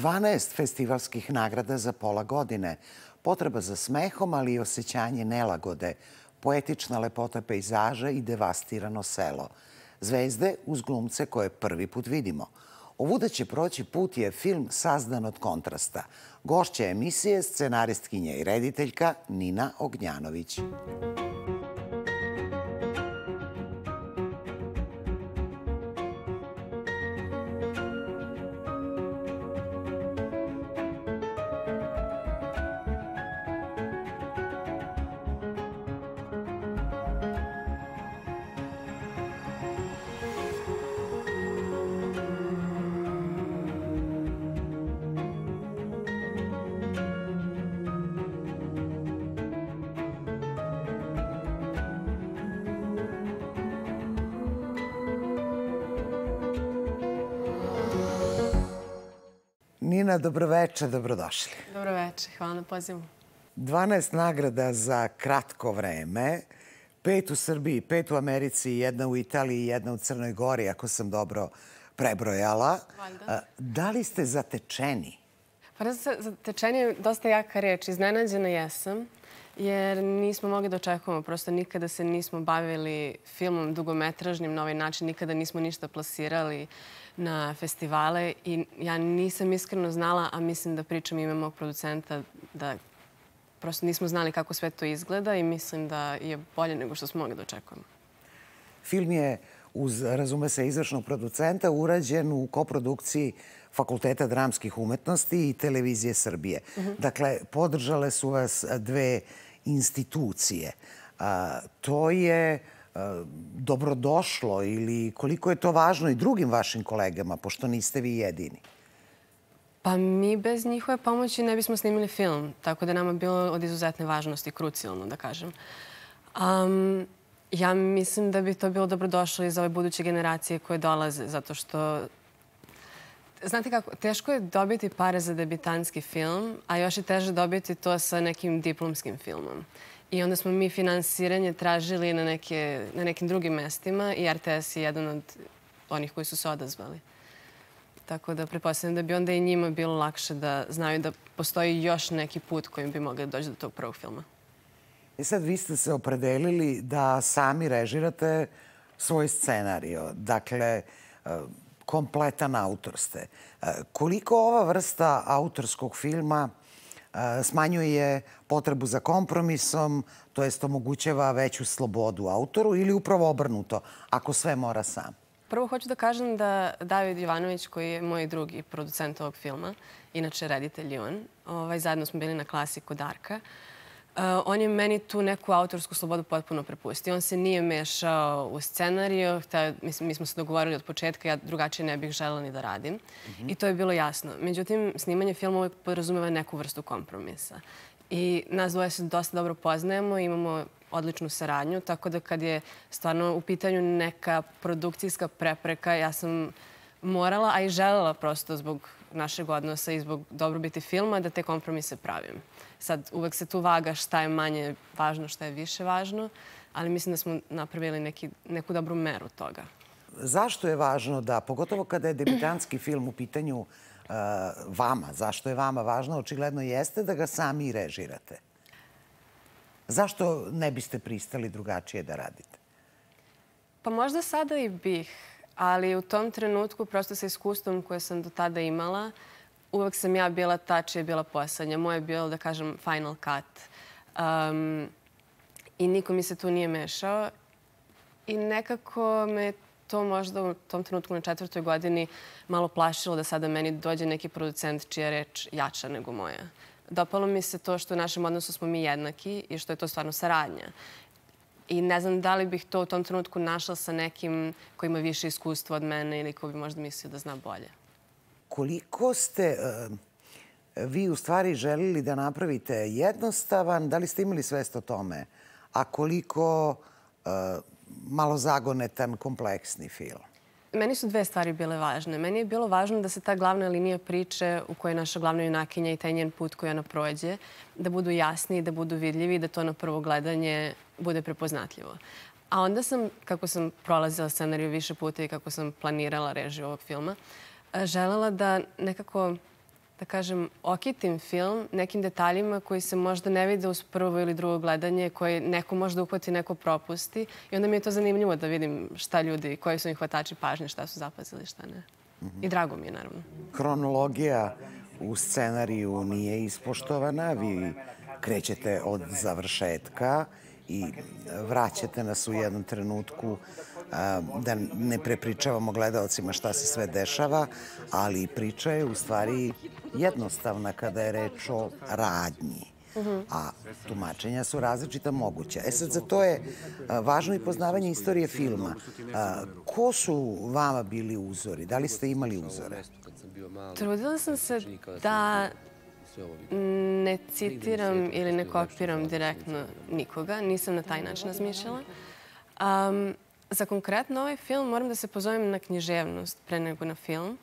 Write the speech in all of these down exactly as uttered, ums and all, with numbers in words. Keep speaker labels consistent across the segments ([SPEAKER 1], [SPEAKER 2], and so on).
[SPEAKER 1] dvanaest festivalskih nagrada za pola godine. Potreba za smehom, ali i osjećanje nelagode. Poetična lepota pejzaža i devastirano selo. Zvezde uz glumce koje prvi put vidimo. Ovuda će proći put je film sazdan od kontrasta. Gošća emisije, scenaristkinja i rediteljka Nina Ognjanović. Nina, dobroveče, dobrodošli.
[SPEAKER 2] Dobroveče, hvala na pozivu.
[SPEAKER 1] dvanaest nagrada za kratko vreme, pet u Srbiji, pet u Americi, jedna u Italiji i jedna u Crnoj Gori, ako sam dobro prebrojala.
[SPEAKER 2] Valjda.
[SPEAKER 1] Da li ste zatečeni?
[SPEAKER 2] Pa zatečeni je dosta jaka reč. Iznenađena jesam, jer nismo mogli da očekujemo. Prosto nikada se nismo bavili filmom dugometražnim na ovaj način, nikada nismo ništa plasirali na festivale i ja nisam iskreno znala, a mislim da pričam ime mog producenta, da prosto nismo znali kako sve to izgleda i mislim da je bolje nego što smo mogli da očekujemo.
[SPEAKER 1] Film je, uz, razume se, izvršnog producenta, urađen u koprodukciji Fakulteta dramskih umetnosti i Televizije Srbije. Dakle, podržale su vas dve institucije. A, to je a, dobrodošlo ili koliko je to važno i drugim vašim kolegama, pošto niste vi jedini?
[SPEAKER 2] Pa mi bez njihove pomoći ne bismo snimili film, tako da je nama bilo od izuzetne važnosti, krucijalno da kažem. Um, ja mislim da bi to bilo dobrodošlo i za ove buduće generacije koje dolaze, zato što znate kako, teško je dobiti pare za debitanski film, a još je teže dobiti to sa nekim diplomskim filmom. I onda smo mi finansiranje tražili na, neke, na nekim drugim mestima i R T S je jedan od onih koji su se odazvali. Tako da pretpostavljam da bi onda i njima bilo lakše da znaju da postoji još neki put kojim bi mogli doći do tog prvog filma.
[SPEAKER 1] I sad vi ste se opredelili da sami režirate svoj scenario. Dakle, kompletan autor ste. Koliko ova vrsta autorskog filma smanjuje potrebu za kompromisom, to jest omogućava veću slobodu autoru ili upravo obrnuto, ako sve mora sam?
[SPEAKER 2] Prvo hoću da kažem da David Jovanović, koji je moj drugi producent ovog filma, inače reditelj i on, ovaj, zajedno smo bili na klasi kod Darka, Uh, on je meni tu neku autorsku slobodu potpuno prepustio. On se nije mešao u scenariju. Hteo, mislim, mi smo se dogovorili od početka, ja drugačije ne bih želela ni da radim. Mm-hmm. I to je bilo jasno. Međutim, snimanje filma uvijek podrazumeva neku vrstu kompromisa. I nas dvoje se dosta dobro poznajemo, imamo odličnu saradnju, tako da kad je stvarno u pitanju neka produkcijska prepreka, ja sam morala, a i želela prosto zbog našeg odnosa i zbog dobrobiti filma da te kompromise pravim. Sad, uvek se tu vaga šta je manje važno, šta je više važno, ali mislim da smo napravili neki, neku dobru meru toga.
[SPEAKER 1] Zašto je važno da, pogotovo kada je debitanski film u pitanju uh, vama, zašto je vama važno? Očigledno jeste da ga sami i režirate. Zašto ne biste pristali drugačije da radite?
[SPEAKER 2] Pa možda sada i bih, ali u tom trenutku, prosto sa iskustvom koje sam do tada imala, uvek sam ja bila ta čija je bila poslednja. Moje je bilo, da kažem, final cut. Um, I niko mi se tu nije mešao. I nekako me to možda u tom trenutku na četvrtoj godini malo plašilo da sada meni dođe neki producent čija je reč jača nego moja. Dopalo mi se to što u našem odnosu smo mi jednaki i što je to stvarno saradnja. I ne znam da li bih to u tom trenutku našla sa nekim koji ima više iskustva od mene ili ko bi možda mislio da zna bolje.
[SPEAKER 1] Koliko ste uh, vi u stvari želili da napravite jednostavan, da li ste imali svest o tome, a koliko uh, malo zagonetan, kompleksni film?
[SPEAKER 2] Meni su dve stvari bile važne. Meni je bilo važno da se ta glavna linija priče u kojoj je naša glavna junakinja i taj njen put koji ona prođe, da budu jasni, da budu vidljivi i da to na prvo gledanje bude prepoznatljivo. A onda sam, kako sam prolazila scenariju više puta i kako sam planirala režiju ovog filma, želela da nekako da kažem, okitim film nekim detaljima koji se možda ne vide uz prvo ili drugo gledanje, koje neko možda uhvati, neko propusti. I onda mi je to zanimljivo da vidim šta ljudi, koji su im hvatači pažnje, šta su zapazili, šta ne. I drago mi je, naravno.
[SPEAKER 1] Kronologija u scenariju nije ispoštovana. Vi krećete od završetka i vraćate nas u jednom trenutku da ne prepričavamo gledalcima šta se sve dešava, ali priča je u stvari jednostavna kada je reč o radnji. A tumačenja su različita moguća. E sad, za to je važno i poznavanje istorije filma. Ko su vama bili uzori? Da li ste imali uzore?
[SPEAKER 2] Trudila sam se da ne citiram ili ne kopiram direktno nikoga. Nisam na taj način razmišljala. Za konkretno ovaj film moram da se pozovem na književnost pre nego na film.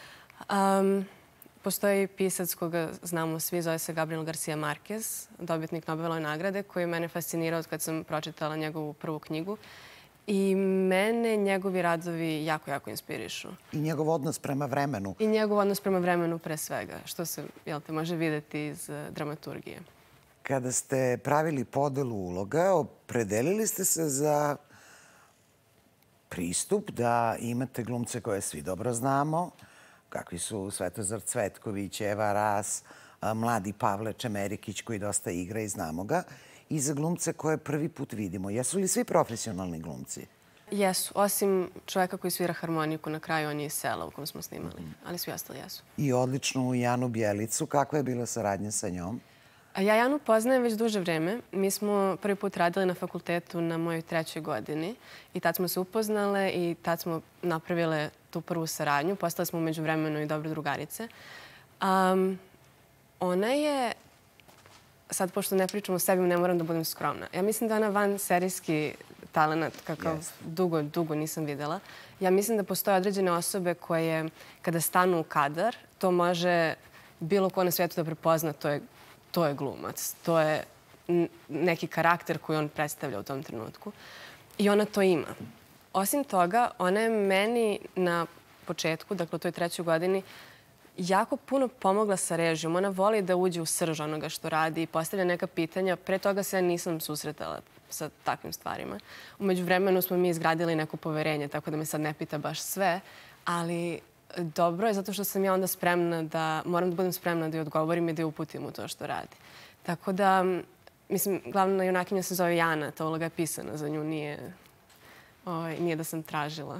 [SPEAKER 2] Postoji pisac koga znamo svi, zove se Gabriel Garcia Marquez, dobitnik Nobelove nagrade, koji je mene fascinirao kad sam pročitala njegovu prvu knjigu. I mene njegovi radovi jako, jako inspirišu.
[SPEAKER 1] I njegov odnos prema vremenu.
[SPEAKER 2] I njegov odnos prema vremenu pre svega, što se, jel te, može videti iz dramaturgije.
[SPEAKER 1] Kada ste pravili podelu uloga, opredelili ste se za pristup da imate glumce koje svi dobro znamo, kakvi su Svetozar Cvetković, Eva Ras, mladi Pavle Čemerikić koji dosta igra i znamo ga, i za glumce koje prvi put vidimo. Jesu li svi profesionalni glumci?
[SPEAKER 2] Jesu, osim čoveka koji svira harmoniku na kraju, on je iz sela u kom smo snimali, ali svi ostali jesu.
[SPEAKER 1] I odličnu Janu Bjelicu. Kakva je bila saradnja sa njom?
[SPEAKER 2] Ja Janu poznajem već duže vreme. Mi smo prvi put radili na fakultetu na mojoj trećoj godini i tad smo se upoznale i tad smo napravile tu prvu saradnju. Postale smo umeđu vremenu i dobre drugarice. Um, ona je, sad pošto ne pričam o sebi, ne moram da budem skromna. Ja mislim da ona van serijski talent, kakav yes. dugo, dugo nisam videla. Ja mislim da postoje određene osobe koje, kada stanu u kadar, to može bilo ko na svijetu da prepozna, to je To je glumac. To je neki karakter koji on predstavlja u tom trenutku. I ona to ima. Osim toga, ona je meni na početku, dakle u toj trećoj godini, jako puno pomogla sa režijom. Ona voli da uđe u srž onoga što radi i postavlja neka pitanja. Pre toga se ja nisam susretala sa takvim stvarima. Umeđu vremenu smo mi izgradili neko poverenje, tako da me sad ne pita baš sve, ali dobro je zato što sam ja onda spremna da, moram da budem spremna da joj odgovorim i da joj uputim u to što radi. Tako da, mislim, glavna junakinja se zove Jana, ta uloga je pisana za nju, nije, ovaj, nije da sam tražila.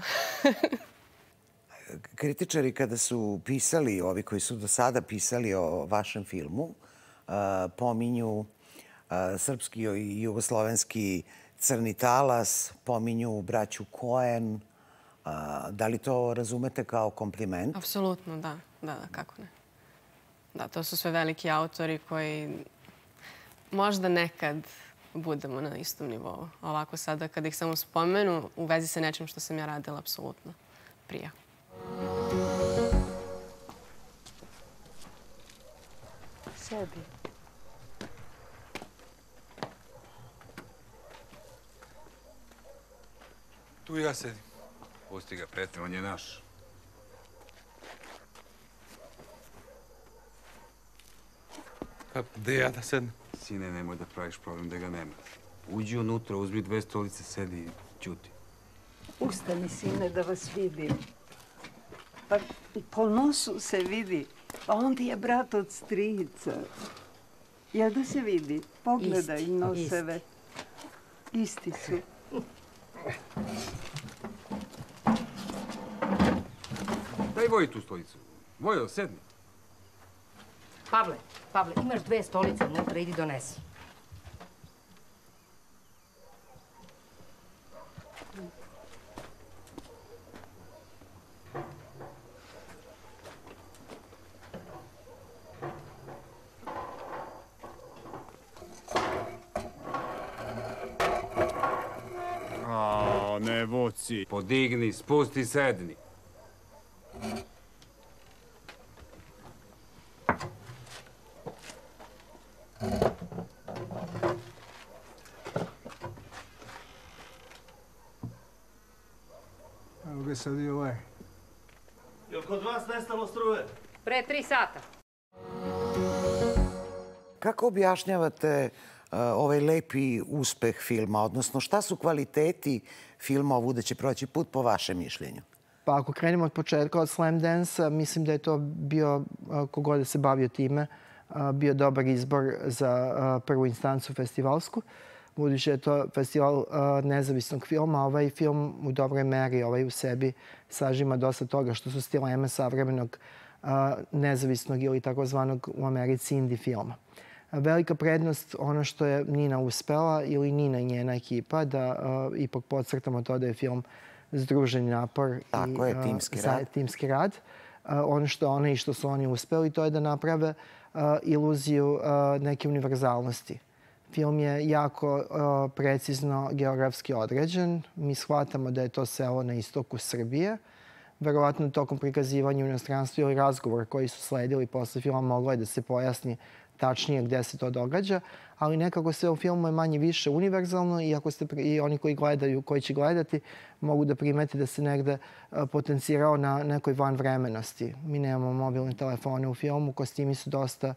[SPEAKER 1] Kritičari kada su pisali, ovi koji su do sada pisali o vašem filmu, pominju srpski i jugoslovenski crni talas, pominju braću Koen. Da li to razumete kao kompliment?
[SPEAKER 2] Apsolutno, da. Da, da, kako ne. Da, to su sve veliki autori koji možda nekad budemo na istom nivou. Ovako sada, kada ih samo spomenu, u vezi sa nečim što sam ja radila, apsolutno prija.
[SPEAKER 3] Sedi.
[SPEAKER 4] Tu ja sedim.
[SPEAKER 5] Pusti ga, Petre, on je naš.
[SPEAKER 4] Pa gde ja da sednem?
[SPEAKER 5] Sine, nemoj da praviš problem da ga nema. Uđi unutra, uzmi dve stolice, sedi i ćuti.
[SPEAKER 3] Ustani, sine, da vas vidim. Pa po nosu se vidi. Pa on ti je brat od strica. Jel da se vidi? Pogledaj
[SPEAKER 6] isti,
[SPEAKER 3] noseve. Isti, isti su.
[SPEAKER 5] Daj Voji tu stolicu. Vojo, sedni.
[SPEAKER 6] Pavle, Pavle, imaš dve stolice unutra, idi donesi.
[SPEAKER 7] A, ne voci.
[SPEAKER 5] Podigni, spusti, sedni.
[SPEAKER 8] Evo ga sad i ovaj.
[SPEAKER 9] Jel kod vas nestalo struje?
[SPEAKER 6] Pre tri sata.
[SPEAKER 1] kako objašnjavate ovaj lepi uspeh filma? Odnosno, šta su kvaliteti filma Ovuda će proći put po vašem mišljenju?
[SPEAKER 8] Pa ako krenemo od početka, od Slam Dance, mislim da je to bio, kogod da se bavio time, bio dobar izbor za prvu instancu festivalsku. Budući je to festival nezavisnog filma, ovaj film u dobroj meri ovaj u sebi sažima dosta toga što su stileme savremenog nezavisnog ili takozvanog u Americi indie filma. Velika prednost, ono što je Nina uspela ili Nina i njena ekipa, da ipak podcrtamo to da je film združeni napor
[SPEAKER 1] Tako je, timski rad.
[SPEAKER 8] timski rad. Ono što one i što su oni uspeli, to je da naprave iluziju neke univerzalnosti. Film je jako precizno geografski određen. Mi shvatamo da je to selo na istoku Srbije. Verovatno tokom prikazivanja u inostranstvu ili razgovora koji su sledili posle filma moglo je da se pojasni tačnije gde se to događa, ali nekako sve u filmu je manje više univerzalno i, ako ste, i oni koji gledaju, koji će gledati, mogu da primeti da se negde potencirao na nekoj vanvremenosti. Mi nemamo mobilne telefone u filmu, kostimi su dosta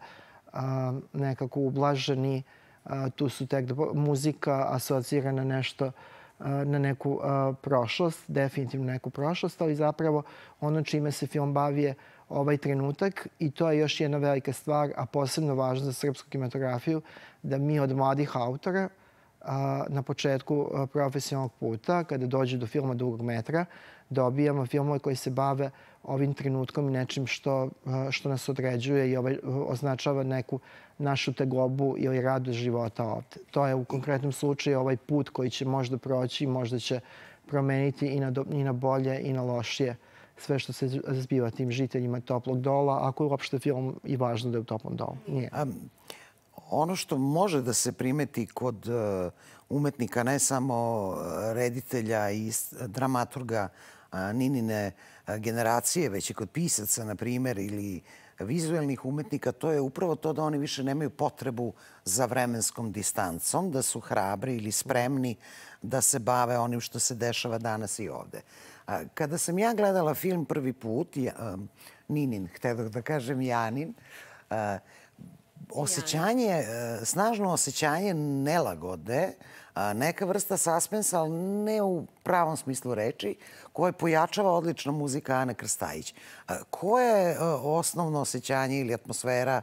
[SPEAKER 8] a, nekako ublaženi, a, tu su tek muzika asocira na nešto, a, na neku a, prošlost, definitivno neku prošlost, ali zapravo ono čime se film bavi je ovaj trenutak i to je još jedna velika stvar, a posebno važno za srpsku kinematografiju, da mi od mladih autora a, na početku a, profesionalnog puta, kada dođe do filma dugog metra, dobijamo filmove koji se bave ovim trenutkom i nečim što, a, što nas određuje i ovaj, označava neku našu tegobu ili radost života ovde. To je u konkretnom slučaju ovaj put koji će možda proći, možda će promeniti i na, do, i na bolje i na lošije sve što se zbiva tim žiteljima Toplog Dola, ako je uopšte film i važno da je u Toplom Dolu. Nije.
[SPEAKER 1] A, ono što može da se primeti kod uh, umetnika, ne samo reditelja i dramaturga uh, Ninine uh, generacije, već i kod pisaca, na primjer, ili vizuelnih umetnika, to je upravo to da oni više nemaju potrebu za vremenskom distancom, da su hrabri ili spremni da se bave onim što se dešava danas i ovde. Kada sam ja gledala film prvi put, ja, Ninin, htjedoh da kažem Janin, osjećanje, snažno osjećanje nelagode, neka vrsta suspensa, ali ne u pravom smislu reči, koje pojačava odlična muzika Ane Krstajić. Koje je osnovno osjećanje ili atmosfera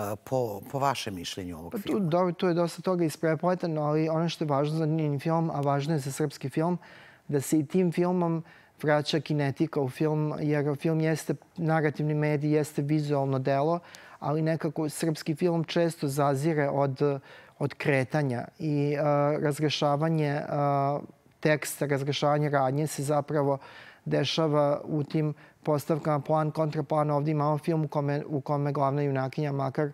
[SPEAKER 1] po, po vašem mišljenju ovog
[SPEAKER 8] pa tu,
[SPEAKER 1] filma?
[SPEAKER 8] Dobro, tu je dosta toga isprepletano, ali ono što je važno za Ninin film, a važno je za srpski film, da se i tim filmom vraća kinetika u film, jer film jeste narativni medij, jeste vizualno delo, ali nekako srpski film često zazire od, od kretanja i uh, razrešavanje uh, teksta, razrešavanje radnje se zapravo dešava u tim postavkama plan, kontraplan. Ovdje imamo film u kome, u kome glavna junakinja makar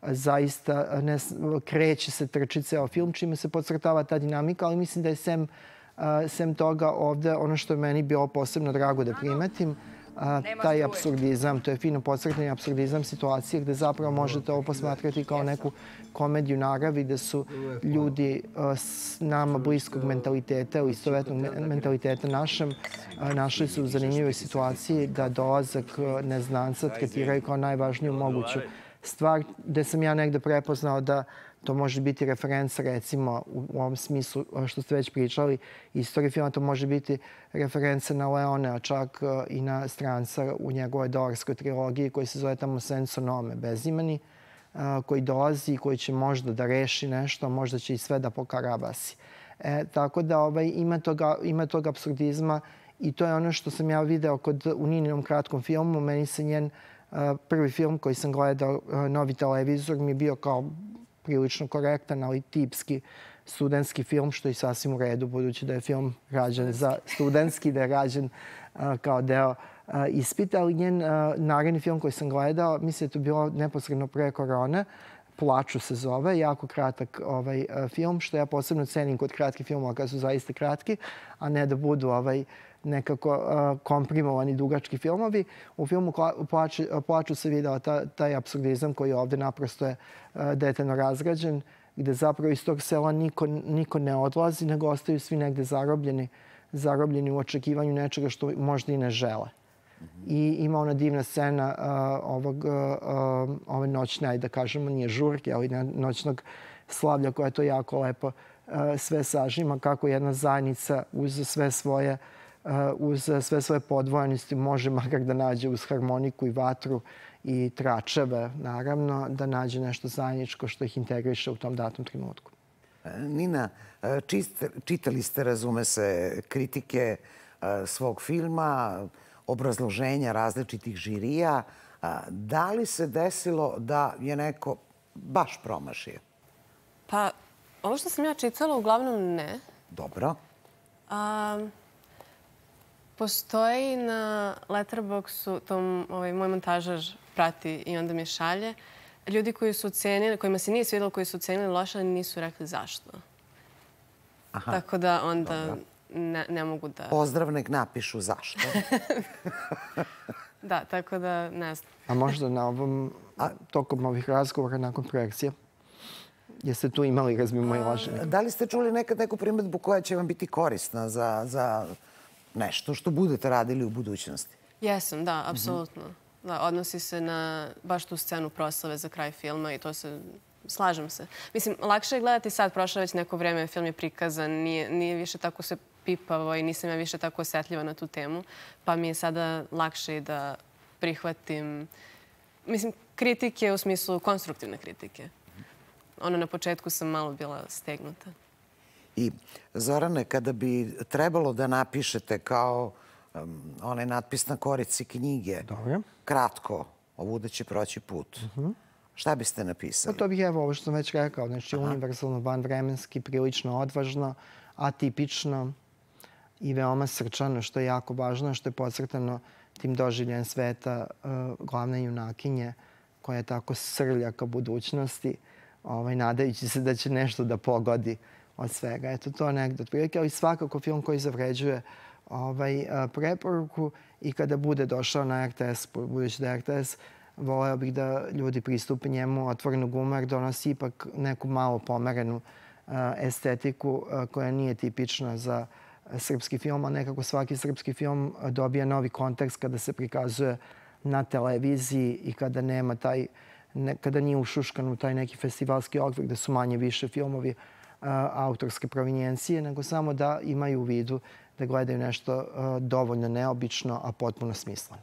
[SPEAKER 8] zaista ne, kreće se, trči ceo film, čime se podcrtava ta dinamika, ali mislim da je sem Uh, sem toga ovde, ono što je meni bilo posebno drago da primetim, uh, taj apsurdizam, to je fino podcrtani apsurdizam situacije gde zapravo možete ovo posmatrati kao neku komediju naravi, gde su ljudi uh, s nama bliskog mentaliteta ili istovetnog me mentaliteta našem uh, našli su u zanimljivoj situaciji da dolazak uh, neznanca tretiraju kao najvažniju moguću stvar, gde sam ja negde prepoznao da to može biti referenca, recimo, u ovom smislu što ste već pričali, istoriji filma, to može biti referenca na Leonea, čak i na Stranca u njegovoj dolarskoj trilogiji koji se zove tamo Senso Nome, bezimeni, koji dolazi i koji će možda da reši nešto, možda će i sve da pokarabasi. E, tako da ovaj, ima toga, ima toga apsurdizma i to je ono što sam ja video kod, u Nininom kratkom filmu. Meni se njen uh, prvi film koji sam gledao, uh, Novi televizor, mi je bio kao prilično korektan, ali tipski studentski film, što je sasvim u redu, budući da je film rađen za studentski, da je rađen uh, kao deo uh, ispita. Ali njen uh, naredni film koji sam gledao, mislim da je to bilo neposredno pre korone, Plaču se zove, jako kratak ovaj, uh, film, što ja posebno cenim kod kratkih filmova kada su zaista kratki, a ne da budu ovaj, nekako uh, komprimovani dugački filmovi. U filmu Plaču, Plaču se video ta, taj apsurdizam koji ovde naprosto je uh, detaljno razrađen, gde zapravo iz tog sela niko, niko ne odlazi, nego ostaju svi negde zarobljeni, zarobljeni u očekivanju nečega što možda i ne žele. I ima ona divna scena ovog, ove noćne, ajde da kažemo, nije žurke, ali noćnog slavlja koja to jako lepo sve sažima, kako jedna zajednica uz sve svoje uz sve svoje podvojenosti može makar da nađe uz harmoniku i vatru i tračeve, naravno, da nađe nešto zajedničko što ih integriše u tom datom trenutku.
[SPEAKER 1] Nina, čitali ste, razume se, kritike svog filma, obrazloženja različitih žirija. Da li se desilo da je neko baš promašio?
[SPEAKER 2] Pa, ovo što sam ja čitala, uglavnom ne.
[SPEAKER 1] Dobro.
[SPEAKER 2] Postoji na Letterboxdu, tom moj montažar prati i onda mi šalje, ljudi koji su ocenili, kojima se nije svidjelo, koji su ocenili loše, ali nisu rekli zašto. Tako da onda ne mogu da...
[SPEAKER 1] Pozdrav, nek napišu zašto.
[SPEAKER 2] Da, tako da ne znam.
[SPEAKER 8] A možda na ovom, tokom ovih razgovora nakon projekcije, jeste tu imali razmimo i laženje?
[SPEAKER 1] Da li ste čuli nekad neku primjedbu koja će vam biti korisna za nešto što budete radili u budućnosti?
[SPEAKER 2] Jesam, da, apsolutno. Odnosi se na baš tu scenu proslave za kraj filma i to se... Slažem se. Mislim, lakše je gledati sad, prošlo već neko vreme, film je prikazan, nije više tako sve pipavo i nisam ja više tako osjetljiva na tu temu, pa mi je sada lakše i da prihvatim, mislim, kritike u smislu konstruktivne kritike. Ono, na početku sam malo bila stegnuta.
[SPEAKER 1] I, Zorane, kada bi trebalo da napišete kao onaj natpis na korici knjige, kratko, ovuda će proći put, šta biste napisali?
[SPEAKER 8] To bih, evo, ovo što sam već rekao, znači univerzalno, vanvremenski, prilično odvažno, atipično i veoma srčano, što je jako važno, što je podcrtano tim doživljem sveta glavne junakinje, koja je tako srlja ka budućnosti, nadajući se da će nešto da pogodi od svega. Eto, to negdje otprilike, ali svakako film koji zavređuje preporuku i kada bude došao na R T S, budući da R T S, voleo bih da ljudi pristupe njemu otvorenog uma, jer donosi ipak neku malo pomerenu estetiku koja nije tipična za srpski film, a nekako svaki srpski film dobija novi kontekst kada se prikazuje na televiziji i kada nema taj, kada nije ušuškan u taj neki festivalski okvir gde su manje više filmovi autorske provenijencije, nego samo da imaju u vidu da gledaju nešto dovoljno neobično, a potpuno smisleno.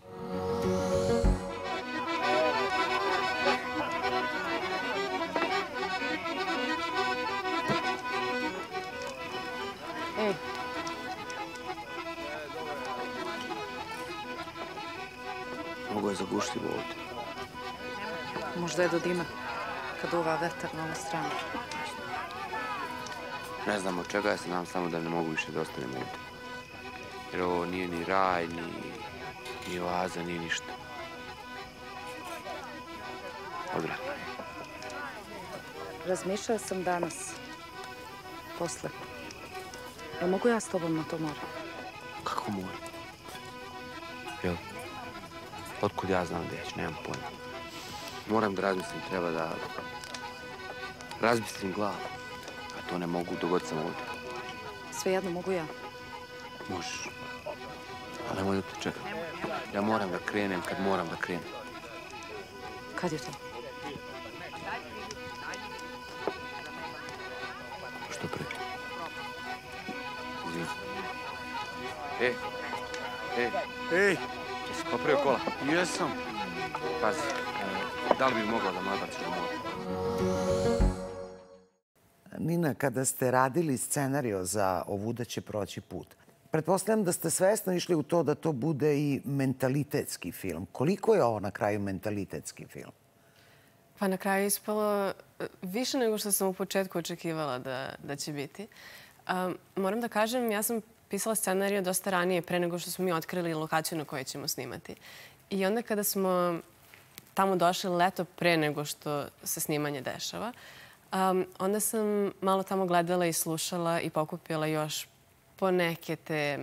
[SPEAKER 5] Mnogo je zagušljivo ovdje.
[SPEAKER 9] Možda je do dima, kad uva vetar na ovu stranu.
[SPEAKER 5] Ne znam od čega, ja se nadam samo da ne mogu više da ostanem ovdje. Jer ovo nije ni raj, ni oaza, ni ništa. Odvratno je.
[SPEAKER 9] Razmišljala sam danas, posle. Jel mogu ja s tobom na to more?
[SPEAKER 5] Kako more? Jel? Otkud ja znam da ću, nemam pojma. Moram da razmislim, treba da razmislim glavu. A to ne mogu dok god sam ovdje.
[SPEAKER 9] Svejedno mogu ja.
[SPEAKER 5] Možeš. Ali nemoj da te čekam. Ja moram da krenem kad moram da krenem.
[SPEAKER 9] Kad je to?
[SPEAKER 5] Što pre? Izvini. Ej! Ej!
[SPEAKER 7] Ej!
[SPEAKER 5] Jesi popravio kola?
[SPEAKER 7] Jesam.
[SPEAKER 5] Pazi, da li bi mogla da me odbaciš do mora?
[SPEAKER 1] Nina, kada ste radili scenario za Ovuda će proći put, pretpostavljam da ste svesno išli u to da to bude i mentalitetski film. Koliko je ovo na kraju mentalitetski film?
[SPEAKER 2] Pa na kraju je ispalo više nego što sam u početku očekivala da će biti. Moram da kažem, ja sam pisala scenariju dosta ranije, pre nego što smo mi otkrili lokaciju na kojoj ćemo snimati. I onda kada smo tamo došli leto pre nego što se snimanje dešava, onda sam malo tamo gledala i slušala i pokupila još po neke te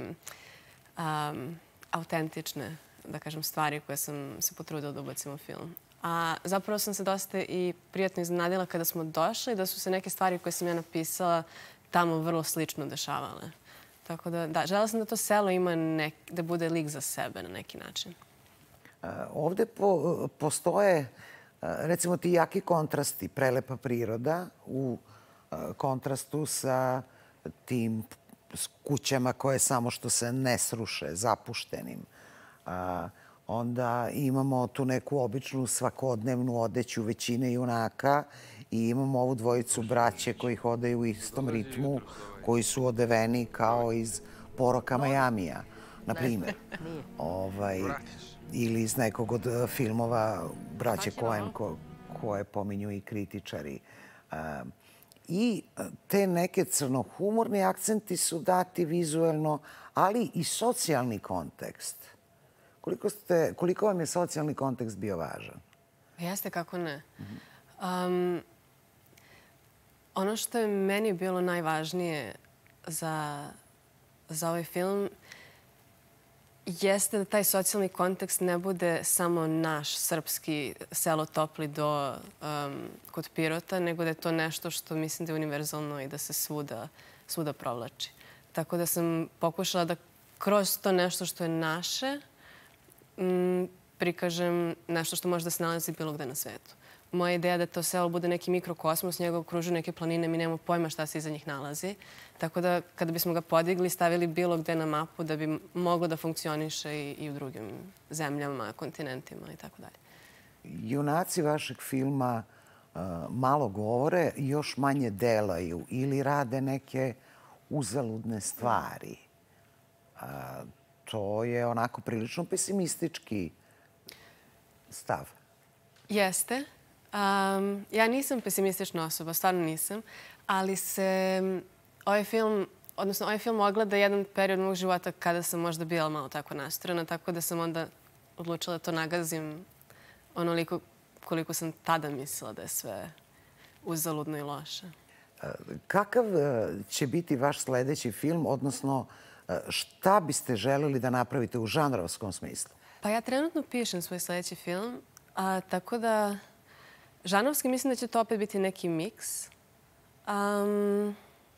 [SPEAKER 2] autentične, da kažem, stvari koje sam se potrudila da ubacim u film. A zapravo sam se dosta i prijatno iznenadila kada smo došli da su se neke stvari koje sam ja napisala tamo vrlo slično dešavale. Tako da, da, želela sam da to selo ima nek, da bude lik za sebe na neki način.
[SPEAKER 1] Ovde po, postoje, recimo, ti jaki kontrasti, prelepa priroda u kontrastu sa tim kućama koje samo što se ne sruše, zapuštenim. A, onda imamo tu neku običnu svakodnevnu odeću većine junaka i imamo ovu dvojicu braće koji hodaju u istom ritmu, koji su odeveni kao iz Poroka Majamija, na primjer. Ovaj, ili iz nekog od filmova braće Coen ko, koje pominju i kritičari. A, I te neke crnohumorni akcenti su dati vizuelno, ali i socijalni kontekst. Koliko, ste, koliko vam je socijalni kontekst bio važan?
[SPEAKER 2] Jeste, kako ne. Um, ono što je meni bilo najvažnije za, za ovaj film jeste da taj socijalni kontekst ne bude samo naš srpski selo Topli do um, kod Pirota, nego da je to nešto što mislim da je univerzalno i da se svuda, svuda provlači. Tako da sam pokušala da kroz to nešto što je naše m, prikažem nešto što može da se nalazi bilo gde na svetu. Moja ideja je da to selo bude neki mikrokosmos, njega okružuju neke planine, mi nemamo pojma šta se iza njih nalazi. Tako da kada bismo ga podigli, stavili bilo gde na mapu da bi moglo da funkcioniše i, i u drugim zemljama, kontinentima i tako dalje.
[SPEAKER 1] Junaci vašeg filma uh, malo govore, još manje delaju ili rade neke uzaludne stvari. Uh, to je onako prilično pesimistički stav.
[SPEAKER 2] Jeste. Um, ja nisam pesimistična osoba, stvarno nisam, ali se ovaj film, odnosno ovaj film ogleda jedan period mog života kada sam možda bila malo tako nastrojena, tako da sam onda odlučila da to nagazim onoliko koliko sam tada mislila da je sve uzaludno i loše.
[SPEAKER 1] Kakav će biti vaš sledeći film, odnosno šta biste želeli da napravite u žanrovskom smislu?
[SPEAKER 2] Pa ja trenutno pišem svoj sledeći film, a, tako da žanrovski mislim da će to opet biti neki miks. Um,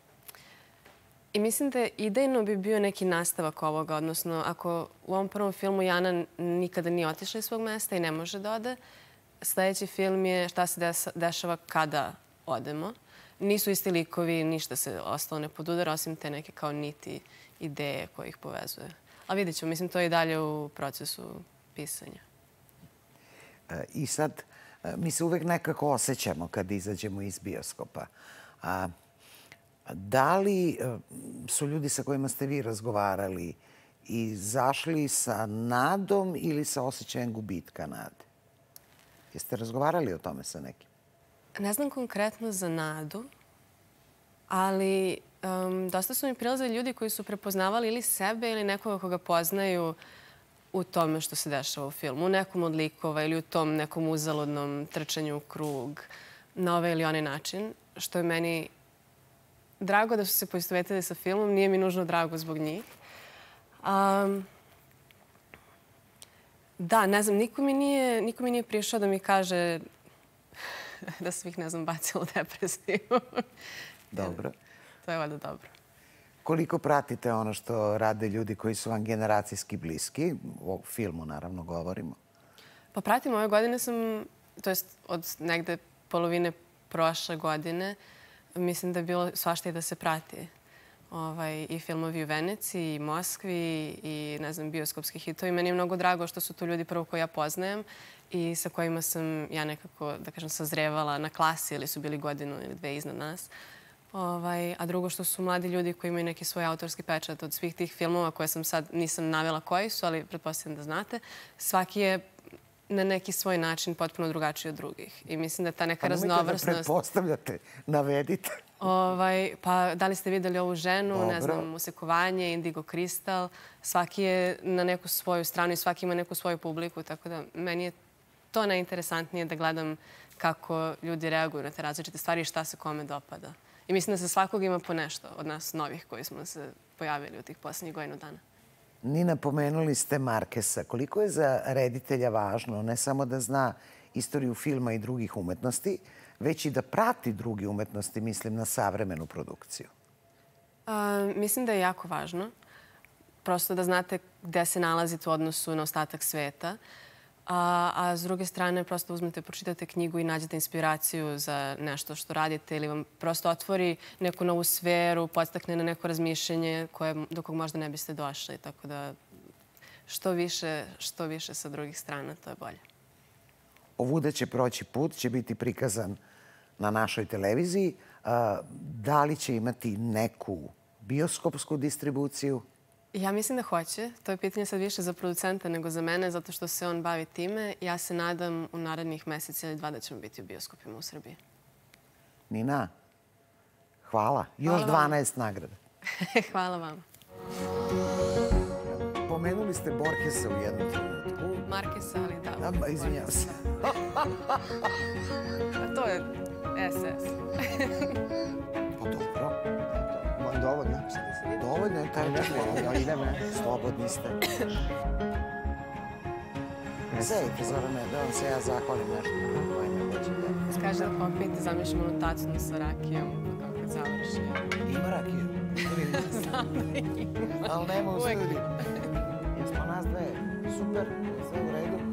[SPEAKER 2] I mislim da idejno bi bio neki nastavak ovoga, odnosno ako u ovom prvom filmu Jana nikada nije otišla iz svog mesta i ne može da ode, sledeći film je šta se dešava kada odemo. Nisu isti likovi, ništa se ostalo ne podudara, osim te neke kao niti ideje koje ih povezuje. A vidjet ćemo, mislim, to je i dalje u procesu pisanja.
[SPEAKER 1] I sad, mi se uvek nekako osjećamo kad izađemo iz bioskopa. A, da li su ljudi sa kojima ste vi razgovarali izašli sa nadom ili sa osjećajem gubitka nade? Jeste razgovarali o tome sa nekim?
[SPEAKER 2] Ne znam konkretno za nadu, ali um, dosta su mi prilazili ljudi koji su prepoznavali ili sebe ili nekoga koga poznaju u tome što se dešava u filmu, u nekom od likova ili u tom nekom uzaludnom trčanju u krug na ovaj ili onaj način, što je meni drago da su se poistovetili sa filmom, nije mi nužno drago zbog njih. Um, da, ne znam, niko mi nije, niko mi nije prišao da mi kaže da sam ih, ne znam, bacila u depresiju.
[SPEAKER 1] Dobro.
[SPEAKER 2] To je valjda dobro.
[SPEAKER 1] Koliko pratite ono što rade ljudi koji su vam generacijski bliski? O filmu, naravno, govorimo.
[SPEAKER 2] Pa pratim, ove godine sam, to jest od negde polovine prošle godine, mislim da je bilo svašta i da se prati. Ovaj, i filmovi u Veneciji, i Moskvi, i, ne znam, bioskopski hitovi. Meni je mnogo drago što su tu ljudi prvo koje ja poznajem i sa kojima sam ja nekako, da kažem, sazrevala na klasi ili su bili godinu ili dve iznad nas. Ovaj, a drugo što su mladi ljudi koji imaju neki svoj autorski pečat od svih tih filmova koje sam sad nisam navela koji su, ali pretpostavljam da znate. Svaki je na neki svoj način potpuno drugačiji od drugih. I mislim da ta neka raznovrsnost...
[SPEAKER 1] Pa nemojte da pretpostavljate, navedite.
[SPEAKER 2] Ovaj, pa da li ste videli ovu ženu, Dobro. ne znam, Usekovanje, Indigo Kristal. Svaki je na neku svoju stranu i svaki ima neku svoju publiku, tako da meni je to najinteresantnije da gledam kako ljudi reaguju na te različite stvari i šta se kome dopada. I mislim da se svakog ima po nešto od nas novih koji smo se pojavili u tih poslednjih godinu dana.
[SPEAKER 1] Nina, pomenuli ste Markesa. Koliko je za reditelja važno ne samo da zna istoriju filma i drugih umetnosti, već i da prati druge umetnosti, mislim na savremenu produkciju?
[SPEAKER 2] A, mislim da je jako važno. Prosto da znate gde se nalazite u odnosu na ostatak sveta. A, a s druge strane, prosto uzmete, pročitate knjigu i nađete inspiraciju za nešto što radite ili vam prosto otvori neku novu sferu, podstakne na neko razmišljanje koje, do kog možda ne biste došli. Tako da što više, što više sa drugih strana, to je bolje.
[SPEAKER 1] Ovuda će proći put, će biti prikazan na našoj televiziji. Da li će imati neku bioskopsku distribuciju?
[SPEAKER 2] Ja mislim da hoće. To je pitanje sad više za producenta nego za mene, zato što se on bavi time. Ja se nadam u narednih meseci ili dva da ćemo biti u bioskopima u Srbiji.
[SPEAKER 1] Nina, hvala. Još dvanaest nagrada.
[SPEAKER 2] Hvala vam.
[SPEAKER 1] Pomenuli ste Borgesa u jednom trenutku.
[SPEAKER 2] Markesa, ali da.
[SPEAKER 1] Da, izvinjam se.
[SPEAKER 2] To je es es.
[SPEAKER 1] Pa dobro.
[SPEAKER 8] Dovoljno.
[SPEAKER 1] Dovoljno je taj čekaj.
[SPEAKER 8] Idemo.
[SPEAKER 1] Slobodni ste. Sedite, Zorane, da vam se ja zahvalim nešto.
[SPEAKER 2] Skaže da popijete zamišljenu tacnu sa rakijom, kako kad završi.
[SPEAKER 1] Ima rakiju?
[SPEAKER 2] Znam da ima.
[SPEAKER 1] Ali nema u studiju. Jesmo nas dve. Super, sve u redu.